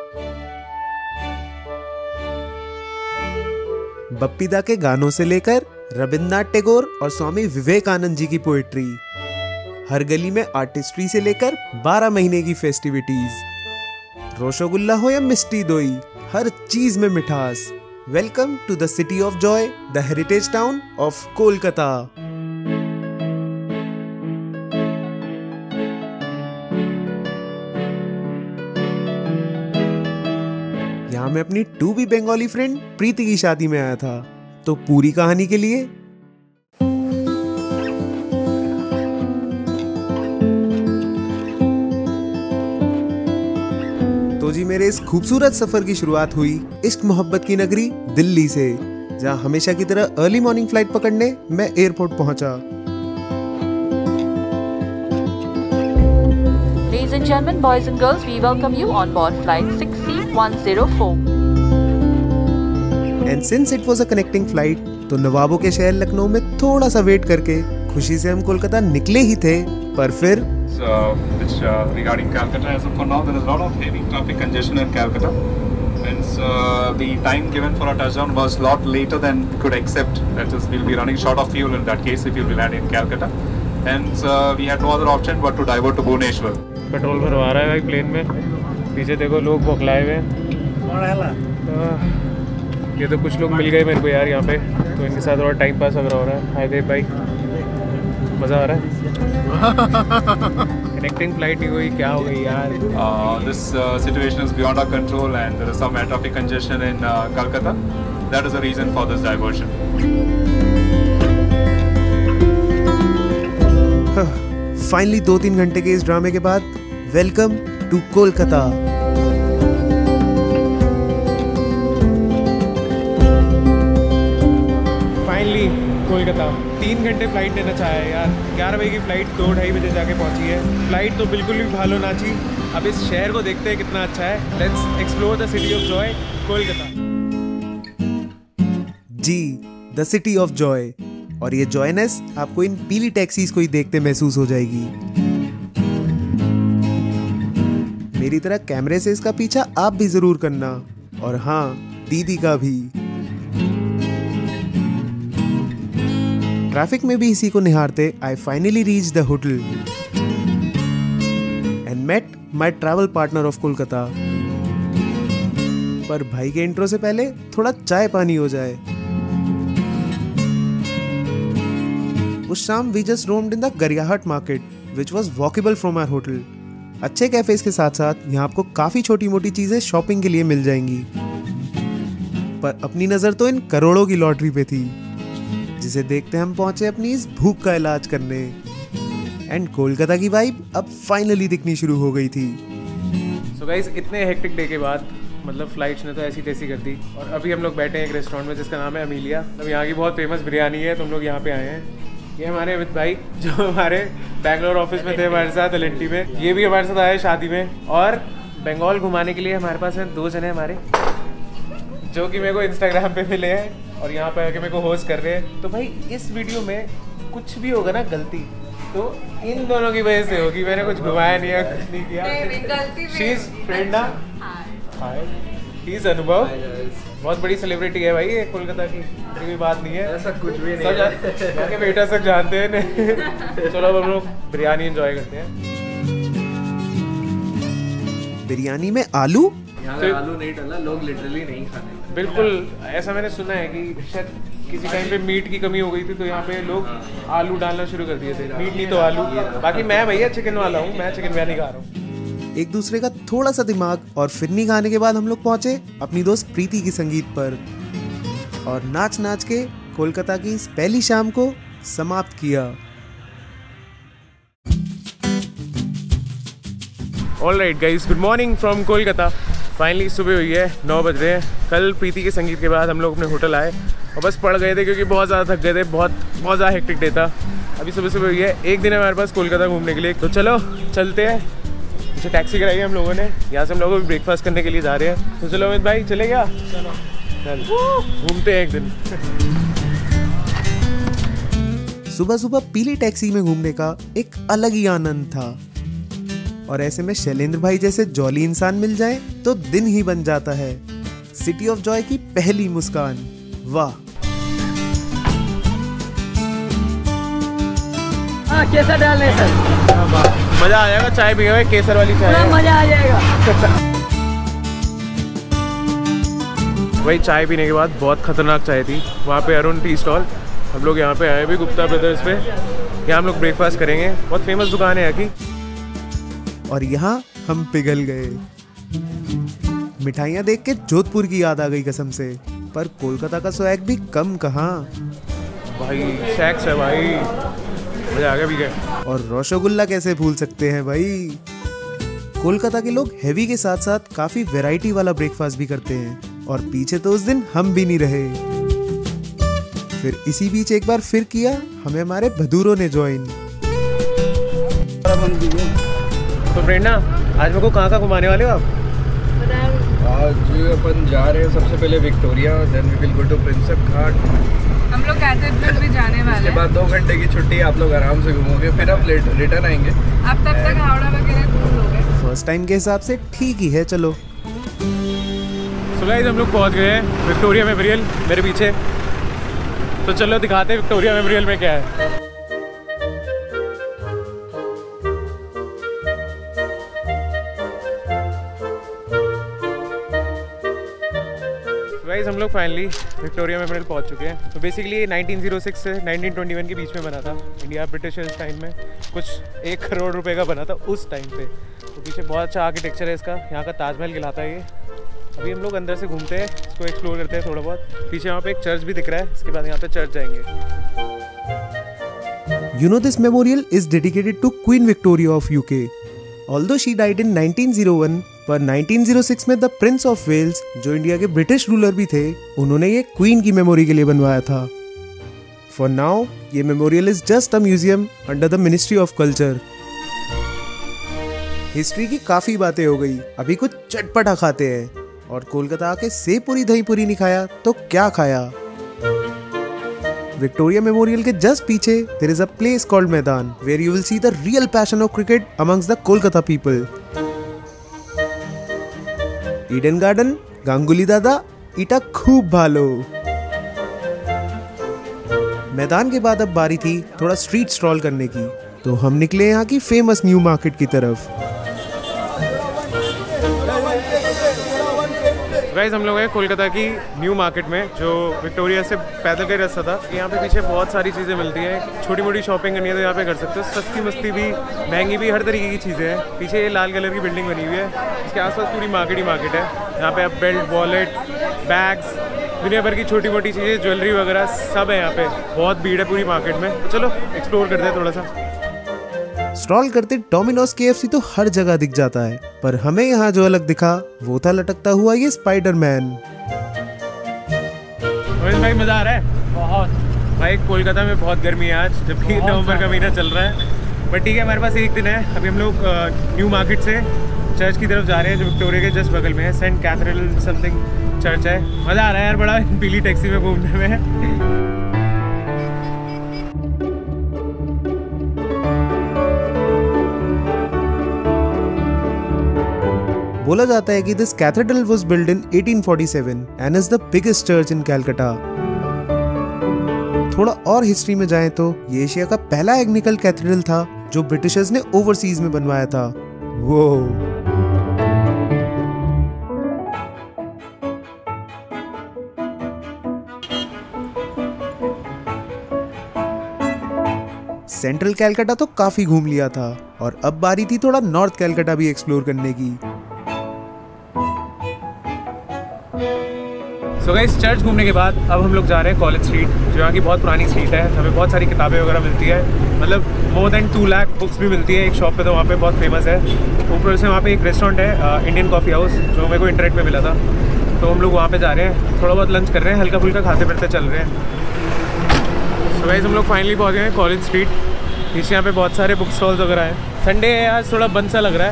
बप्पीदा के गानों से लेकर रविन्द्रनाथ टैगोर और स्वामी विवेकानंद जी की पोएट्री, हर गली में आर्टिस्ट्री से लेकर 12 महीने की फेस्टिविटीज, रसगुल्ला हो या मिष्टी दोई, हर चीज में मिठास। Welcome to the city of joy, the heritage town of Kolkata. यहाँ मैं अपनी to be Bengali friend Preeti की शादी में आया था, तो पूरी कहानी के लिए तो जी मेरे इस खूबसूरत सफर की शुरुआत हुई इश्क मोहब्बत की नगरी दिल्ली से, जहाँ हमेशा की तरह अर्ली मॉर्निंग फ्लाइट पकड़ने मैं एयरपोर्ट पहुंचा। Ladies and gentlemen, boys and girls, we welcome you on board flight 6C104. And since it was a connecting flight, तो नवाबों के शहर लखनऊ में थोड़ा सा वेट करके खुशी से हम कोलकाता निकले ही थे, पर फिर regarding Calcutta, as of for now, there is a lot of heavy traffic congestion in Calcutta. Hence, the time given for our touchdown was a lot later than we could accept. That is, we'll be running short of fuel in that case if we will land in Calcutta. Hence, we had no other option but to divert to Bhubaneswar. Petrol भरवा रहा है भाई plane में, पीछे देखो लोग बौखलाए हुए हैं। ये तो कुछ लोग मिल गए मेरे को यार यहाँ पे, तो इनके साथ थोड़ा टाइम पास अगर हो रहा है। हाय देव भाई, मज़ा आ रहा है। कनेक्टिंग फ्लाइट नहीं हुई, क्या हो गई यार? This situation is beyond our control and there is some air traffic congestion in Calcutta. That is the reason for this diversion. Finally 2-3 घंटे के इस ड्रामे के बाद welcome to Kolkata. Finally Kolkata 3 घंटे फ्लाइट लेना चाहा है यार। 11 बजे की फ्लाइट 2-2:30 बजे जाके पहुंची है। फ्लाइट तो बिल्कुल भी भालो नाची। अब इस शहर को देखते हैं कितना अच्छा है। Let's explore the city of joy, Kolkata. जी, द सिटी ऑफ जॉय। और ये जॉयनेस आपको इन पीली टैक्सीज को ही देखते महसूस हो जाएगी। मेरी तरह कैमरे से इसका पीछा आप भी जरूर करना, और हाँ, दीदी का भी। ट्रैफिक में भी इसी को निहारते आई finally reach the hotel and met my travel partner of Kolkata. पर भाई के इंट्रो से पहले थोड़ा चाय पानी हो जाए। उस शाम we just roamed in the Gariahat market which was walkable from our hotel. अच्छे कैफेज के साथ साथ यहाँ आपको काफी छोटी मोटी चीजें शॉपिंग के लिए मिल जाएंगी, पर अपनी नजर तो इन करोड़ों की लॉटरी पे थी, जिसे देखते हम पहुंचे अपनी इस भूख का इलाज करने। एंड कोलकाता की वाइब अब फाइनली दिखनी शुरू हो गई थी। सो गाइस, इतने हेक्टिक डे के बाद मतलब फ्लाइट्स ने तो ऐसी तैसी कर दी, और अभी हम लोग बैठे हैं एक रेस्टोरेंट में जिसका नाम है अमीलिया। अब यहाँ की बहुत फेमस बिरयानी है, तो हम लोग यहाँ पे आए हैं। ये हमारे अमित भाई जो हमारे बैंगलोर ऑफिस में थे हमारे साथ एलएनटी में, ये भी हमारे साथ आए शादी में। और बंगाल घुमाने के लिए हमारे पास हैं 2 जने हमारे, जो कि मेरे को इंस्टाग्राम पे मिले हैं और यहाँ पे आके मेरे को होस्ट कर रहे हैं। तो भाई इस वीडियो में कुछ भी होगा ना गलती, तो इन दोनों की वजह से होगी। मैंने कुछ घुमाया नहीं है, कुछ नहीं किया। She is Prerna, hi, he is Anubhav. बहुत बड़ी सेलिब्रिटी है भाई ये कोलकाता की, कोई बात नहीं है, ऐसा कुछ भी नहीं है। जाके बेटा सब जानते हैं। चलो अब हम लोग बिरयानी एंजॉय करते हैं। बिरयानी में आलू? यहाँ आलू नहीं डाला, लोग लिटरली नहीं खाते। बिल्कुल, ऐसा मैंने सुना है कि शायद किसी टाइम पे मीट की कमी हो गई थी, तो यहाँ पे लोग आलू डालना शुरू कर दिए थे। मीट नहीं तो आलू। बाकी मैं भैया चिकन वाला हूँ, मैं चिकन बिरयानी खा रहा हूँ। एक दूसरे का थोड़ा सा दिमाग और फिरनी खाने के बाद हम लोग पहुंचे अपनी दोस्त प्रीति की संगीत पर, और नाच नाच के कोलकाता की इस पहली शाम को समाप्त किया। Alright guys, good morning from Kolkata. Finally सुबह हुई है, 9 बज रहे हैं। कल प्रीति के संगीत के बाद हम लोग अपने होटल आए और बस पड़ गए थे क्योंकि बहुत ज़्यादा थक गए थे। बहुत ज़्यादा हेक्टिक डे था। अभी सुबह सुबह हुई है, एक दिन है हमारे पास कोलकाता घूमने के लिए। तो चलो चलते हैं। मुझे टैक्सी कराई है हम लोगों ने, यहाँ से हम लोग ब्रेकफास्ट करने के लिए जा रहे हैं। तो चलो अमित भाई, चले क्या? चलो चल घूमते हैं एक दिन। सुबह सुबह पीली टैक्सी में घूमने का एक अलग ही आनंद था। और ऐसे में शैलेंद्र भाई जैसे जॉली इंसान मिल जाए तो दिन ही बन जाता है। सिटी ऑफ जॉय की पहली मुस्कान, वाह। केसर डालने सर, मजा आ जाएगा। चाय पिए केसर वाली चाय, मजा आ जाएगा। वही चाय पीने के बाद बहुत खतरनाक चाय थी वहाँ पे, अरुण टी स्टॉल। हम लोग यहाँ पे आए भी गुप्ता ब्रदर्स पे, यहाँ हम लोग ब्रेकफास्ट करेंगे। बहुत फेमस दुकान है यहाँ की। और यहाँ हम पिघल गए। मिठाइयाँ देख के जोधपुर की याद आ गई कसम से, पर कोलकाता का स्वैग भी कम कहाँ। भाई सेक्स है भाई, मजा आ गया भी गया। और रसगुल्ला कैसे भूल सकते हैं भाई। कोलकाता के लोग हैवी के साथ साथ काफी वैरायटी वाला ब्रेकफास्ट भी करते हैं, और पीछे तो उस दिन हम भी नहीं रहे। फिर इसी बीच एक बार फिर किया हमें हमारे भदूरों ने ज्वाइन। तो फ्रेंडा, आज मेरे को कहाँ घुमाने वाले हो आप? आज अपन जा रहे हैं सबसे पहले Victoria, then we will go to Prinsep Ghat. हम लोग कैथेड्रल भी जाने वाले हैं। उसके बाद 2 घंटे की छुट्टी, आप लोग आराम से घूमोगे, फिर आप रिटर्न आएंगे। अब तब तक हावड़ा वगैरह घूम लोगे। फर्स्ट टाइम के हिसाब से ठीक ही है, चलो। सो गाइस, हम लोग पहुँच गए हैं विक्टोरिया मेमोरियल, मेरे पीछे। तो चलो दिखाते हैं विक्टोरिया मेमोरियल में क्या है। गाइस, हम लोग फाइनली विक्टोरिया मेमोरियल पहुंच चुके हैं। तो बेसिकली ये 1906 से 1921 के बीच में बना था। इंडिया ब्रिटिशर्स टाइम में कुछ 1 करोड़ रुपए का बना था उस टाइम पे। तो पीछे बहुत अच्छा आर्किटेक्चर है इसका, यहाँ का ताजमहल कहलाता है ये। अभी हम लोग अंदर से घूमते हैं, इसको एक्सप्लोर करते हैं थोड़ा बहुत। पीछे वहाँ पे एक चर्च भी दिख रहा है, इसके बाद यहाँ पे चर्च जाएंगे। You know this memorial is dedicated to Queen Victoria of UK. Although she died in 1901, पर 1906 में द प्रिंस ऑफ वेल्स, जो इंडिया के ब्रिटिश रूलर भी थे, उन्होंने ये क्वीन की मेमोरी के लिए बनवाया था। फॉर नाउ ये memorial is just a museum under the ministry of culture. History की काफी बातें हो गई, अभी कुछ चटपटा खाते हैं। और कोलकाता आके सेव पूरी दही पूरी नहीं खाया तो क्या खाया। विक्टोरिया मेमोरियल के जस्ट पीछे there is a place called maidan, where you will see the real passion of cricket amongst the Kolkata people. Eden garden, Ganguly Dada, इटा खूब भालो। मैदान के बाद अब बारी थी थोड़ा स्ट्रीट स्ट्रॉल करने की, तो हम निकले यहाँ की फेमस न्यू मार्केट की तरफ। गाइस, हम लोग हैं कोलकाता की न्यू मार्केट में, जो विक्टोरिया से पैदल का रास्ता था। यहाँ पे पीछे बहुत सारी चीज़ें मिलती हैं। छोटी मोटी शॉपिंग करनी है तो यहाँ पे कर सकते हो। सस्ती मस्ती भी, महंगी भी, हर तरीके की चीज़ें हैं। पीछे ये लाल कलर की बिल्डिंग बनी हुई है, इसके आसपास पूरी मार्केट ही मार्केट है। यहाँ पे आप बेल्ट, वॉलेट, बैग्स, दुनिया भर की छोटी मोटी चीज़ें, ज्वेलरी वगैरह सब है यहाँ पे। बहुत भीड़ है पूरी मार्केट में। तो चलो एक्सप्लोर करते हैं थोड़ा सा। स्ट्रॉल करते डोमिनोज KFC तो हर जगह दिख जाता है, पर हमें यहाँ जो अलग दिखा वो था लटकता हुआ ये स्पाइडरमैन। भाई मजा आ रहा है बहुत। भाई कोलकाता में बहुत गर्मी है आज, जबकि नवंबर का महीना चल रहा है। बट ठीक है, हमारे पास एक दिन है। अभी हम लोग न्यू मार्केट से चर्च की तरफ जा रहे हैं, जो विक्टोरिया के जस्ट बगल में है। सेंट कैथरीन समथिंग चर्च है। मजा आ रहा है यार बड़ा, पीली टैक्सी में घूमने में। बोला जाता है कि this cathedral was build in 1847 and is the biggest church in Calcutta. थोड़ा और हिस्ट्री में जाएं तो ये एशिया का पहला एग्निकल कैथेड्रल था जो ब्रिटिशर्स ने ओवरसीज में बनवाया था। वो सेंट्रल कैलकाटा तो काफी घूम लिया था, और अब बारी थी थोड़ा नॉर्थ कैलकाटा भी एक्सप्लोर करने की। सो गाइस, चर्च घूमने के बाद अब हम लोग जा रहे हैं कॉलेज स्ट्रीट, जो यहाँ की बहुत पुरानी स्ट्रीट है। हमें बहुत सारी किताबें वगैरह मिलती है, मतलब मोर देन 2 लाख बुक्स भी मिलती है एक शॉप पे, तो वहाँ पे बहुत फेमस है। ऊपर से वहाँ पे एक रेस्टोरेंट है, इंडियन कॉफ़ी हाउस, जो मेरे को इंटरनेट में मिला था। तो हम लोग वहाँ पे जा रहे हैं, थोड़ा बहुत लंच कर रहे हैं, हल्का फुल्का खाते फिरते चल रहे हैं। सो गाइस, हम लोग फाइनली पहुँच गए हैं कॉलेज स्ट्रीट। पीछे यहाँ पे बहुत सारे बुक स्टॉल्स वगैरह हैं। संडे है आज, थोड़ा बंद सा लग रहा है।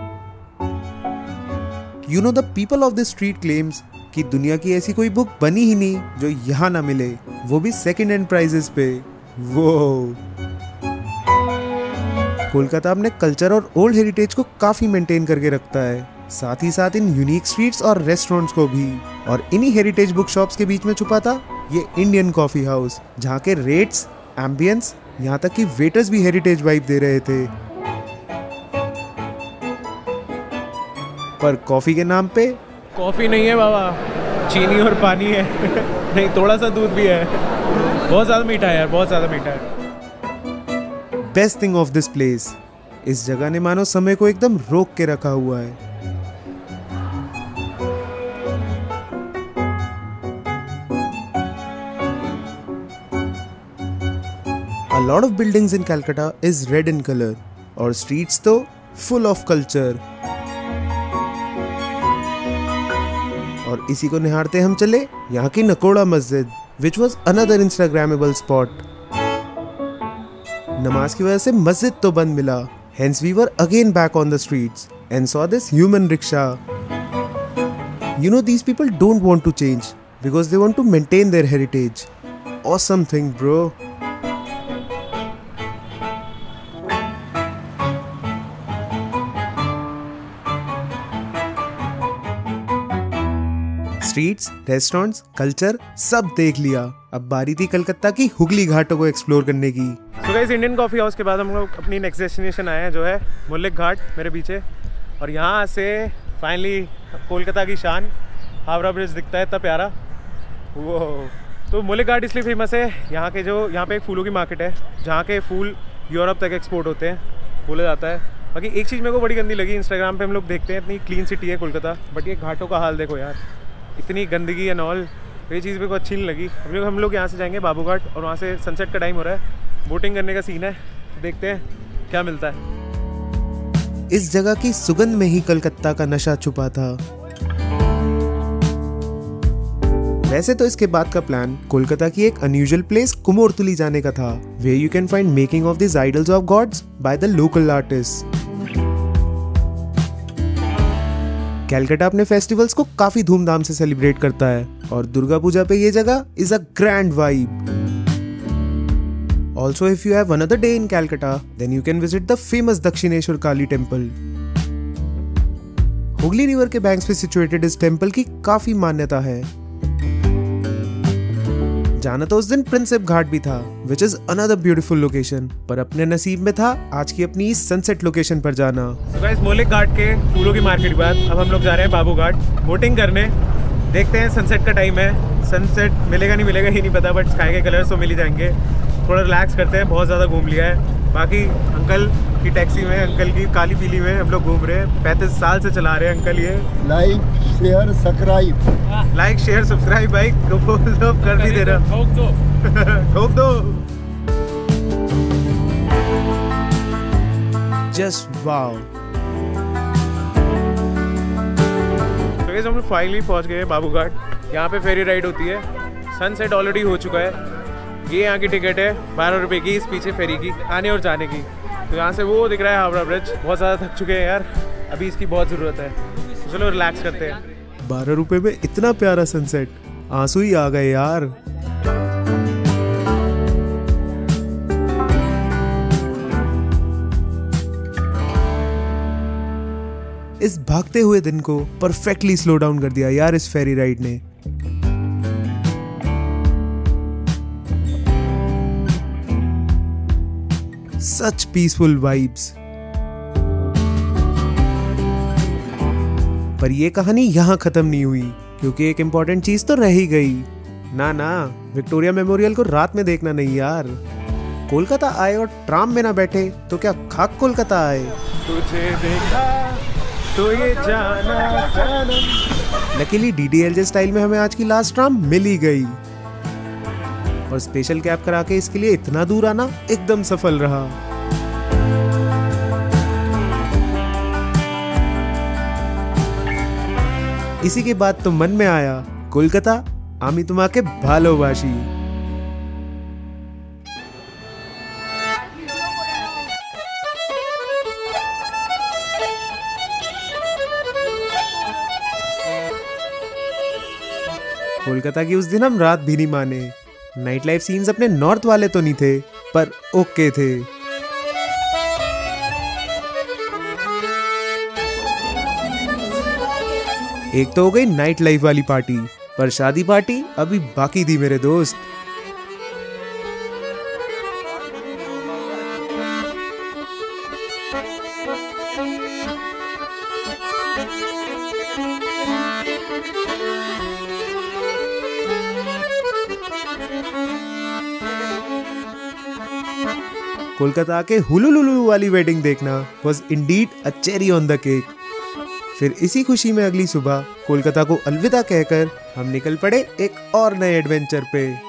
You know the people of this street claims कि दुनिया की ऐसी कोई बुक बनी ही नहीं जो यहाँ ना मिले, वो भी सेकेंड हैंड प्राइजेस पे। वो कोलकाता अपने कल्चर और ओल्ड हेरिटेज को काफी मेंटेन करके रखता है, साथ ही साथ इन यूनिक स्ट्रीट्स और रेस्टोरेंट्स को भी। और इन्हीं हेरिटेज बुक शॉप्स के बीच में छुपा था ये इंडियन कॉफी हाउस, जहाँ के रेट्स, एम्बियंस, यहाँ तक कि वेटर्स भी हेरिटेज वाइब दे रहे थे। पर कॉफी के नाम पे कॉफी नहीं है बाबा, चीनी और पानी है। नहीं, थोड़ा सा दूध भी है। बहुत ज़्यादा मीठा है यार, बहुत ज़्यादा मीठा है। Best thing of this place, इस जगह ने मानो समय को एकदम रोक के रखा हुआ है। A lot of buildings in Calcutta is red in color और streets तो full of culture। और इसी को निहारते हम चले यहाँ की नकोड़ा मस्जिद, which was another Instagrammable spot। नमाज की वजह से मस्जिद तो बंद मिला, hence we were again back on the streets and saw this human rickshaw। You know, these people don't want to change because they want to maintain their heritage। Awesome thing, bro। Streets, restaurants, culture सब देख लिया। अब बारी थी कलकत्ता की हुगली घाटों को explore करने की। तो गाइस, इंडियन कॉफ़ी हाउस के बाद हम लोग अपनी नेक्स्ट डेस्टिनेशन आए हैं, जो है मुल्लिक घाट मेरे पीछे। और यहाँ से फाइनली कोलकाता की शान हावड़ा ब्रिज दिखता है, इतना प्यारा। वो तो मुल्लिक घाट इसलिए फेमस है, यहाँ पे एक फूलों की मार्केट है जहाँ के फूल यूरोप तक एक्सपोर्ट होते हैं, बोला जाता है। बाकी एक चीज़ मेरे को बड़ी गंदी लगी, इंस्टाग्राम पे हम लोग देखते हैं इतनी क्लीन सिटी है कोलकाता, बट ये घाटों का हाल देखो यार, इतनी गंदगी एंड ऑल। ये चीज़ मेरे को अच्छी नहीं लगी। हम लोग यहाँ से जाएंगे बाबू घाट और वहाँ से सनसेट का टाइम हो रहा है, बोटिंग करने का सीन है, देखते हैं क्या मिलता है। इस जगह की सुगंध में ही कलकत्ता का नशा छुपा था। वैसे तो इसके बाद का प्लान कोलकाता की एक अनयूजुअल प्लेस कुमोरतुली जाने का था, where you can find making of this idols of gods by the local artist. Calcutta अपने फेस्टिवल्स को काफी धूमधाम से सेलिब्रेट करता है और दुर्गा पूजा पे ये जगह is a grand vibe. Also if you have another day in Calcutta then you can visit the famous Dakshineswar Kali temple. Hooghly river के बैंक्स पे सिचुएटेड इस टेम्पल की काफी मान्यता है। जाना तो उस दिन प्रिंसेप घाट भी था, which is another beautiful location, पर अपने नसीब में था आज की अपनी सनसेट लोकेशन पर जाना। So guys, मुल्लिक घाट के फूलों की मार्केट के बाद अब हम लोग जा रहे हैं बाबू घाट बोटिंग करने। देखते हैं, सनसेट का टाइम है, सनसेट मिलेगा नहीं मिलेगा ही नहीं पता, बट स्काई के कलर्स तो मिल ही जाएंगे। थोड़ा रिलैक्स करते हैं, बहुत ज़्यादा घूम लिया है। बाकी अंकल की टैक्सी में, अंकल की काली पीली में हम लोग घूम रहे हैं। 35 साल से चला रहे हैं अंकल ये। लाइक शेयर सब्सक्राइब भाई कर नहीं दे रहा, ठोक दो। Just wow. तो गाइस, हम लोग फाइनली पहुंच गए बाबू घाट। यहाँ पे फेरी राइड होती है, सनसेट ऑलरेडी हो चुका है। ये यहाँ की टिकट है 12 रुपये की, इस पीछे फेरी की आने और जाने की। तो यहाँ से वो दिख रहा है हावड़ा ब्रिज। बहुत ज़्यादा थक चुके हैं यार, अभी इसकी बहुत ज़रूरत है, तो चलो रिलैक्स करते हैं। 12 रुपए में इतना प्यारा सनसेट, आंसू ही आ गए यार। इस भागते हुए दिन को परफेक्टली स्लो डाउन कर दिया यार इस फेरी राइड ने। Such peaceful vibes। पर ये कहानी यहाँ खत्म नहीं हुई, क्योंकि एक इम्पोर्टेंट चीज तो रह ही गई। ना, विक्टोरिया मेमोरियल को रात में देखना नहीं यार। कोलकाता आए और ट्राम में ना बैठे तो क्या खाक कोलकाता आए। तुझे देखा तो ये जाना जानम। लकीली DDLJ स्टाइल में हमें आज की लास्ट ट्राम मिल ही गई, और स्पेशल कैब करा के इसके लिए इतना दूर आना एकदम सफल रहा। इसी के बाद तो मन में आया कोलकाता आमी तुम्हाके भालोबाशी। कोलकाता की उस दिन हम रात भी नहीं माने। नाइट लाइफ सीन्स अपने नॉर्थ वाले तो नहीं थे, पर ओके थे। एक तो हो गई नाइट लाइफ वाली पार्टी, पर शादी पार्टी अभी बाकी थी मेरे दोस्त। कोलकाता के हुलुलुलु वाली वेडिंग देखना was indeed a cherry on the cake। फिर इसी खुशी में अगली सुबह कोलकाता को अलविदा कहकर हम निकल पड़े एक और नए एडवेंचर पे।